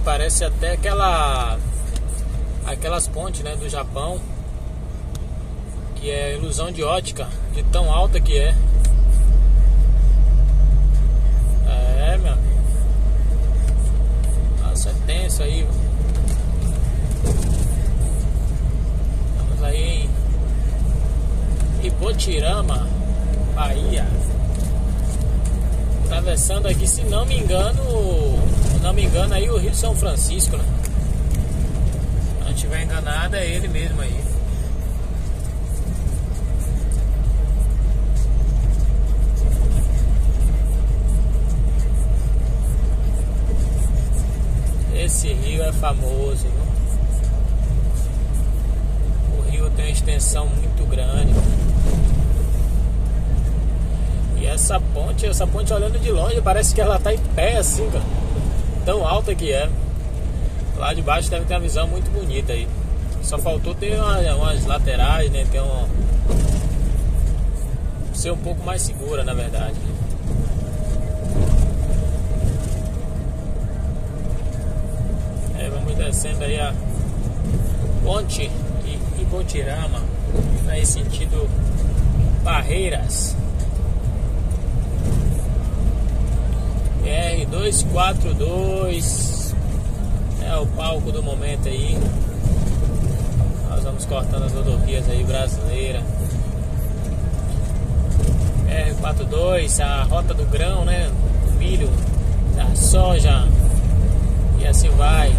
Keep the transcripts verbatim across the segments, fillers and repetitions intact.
parece até aquela aquelas pontes, né, do Japão, que é ilusão de ótica, de tão alta que é. É, meu. Nossa, é tenso aí. Estamos aí em Ipotirama, Bahia. Atravessando aqui, se não me engano, não me engano aí o Rio São Francisco, né? Se não estiver enganado, é ele mesmo aí. Esse rio é famoso, viu? O rio tem uma extensão muito grande. E essa ponte, essa ponte olhando de longe, parece que ela tá em pé assim, cara. Tão alta que é. Lá de baixo deve ter uma visão muito bonita aí. Só faltou ter uma, umas laterais, né? Ter um... ser um pouco mais segura, na verdade. É, vamos descendo aí a ponte de Ipotirama, aí sentido Barreiras. R duzentos e quarenta e dois é o palco do momento aí. Nós vamos cortando as rodovias aí brasileiras. R quarenta e dois, a rota do grão, né? Do milho, da soja, e assim vai.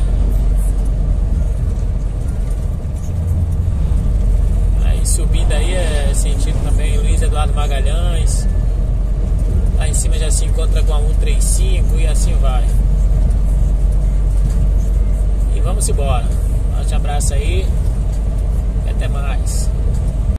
Aí subida aí é sentido também Luiz Eduardo Magalhães. Lá em cima já se encontra com a cento e trinta e cinco e assim vai. E vamos embora. Um forte abraço aí.